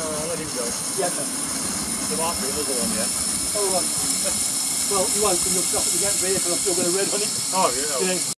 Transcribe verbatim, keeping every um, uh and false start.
I'll let him go. Yeah, sir. There might be another one, yeah. Oh, right. Well, you won't, because you'll stop at the gate vehicle. I'm still going to red on it. Oh, yeah. Yeah.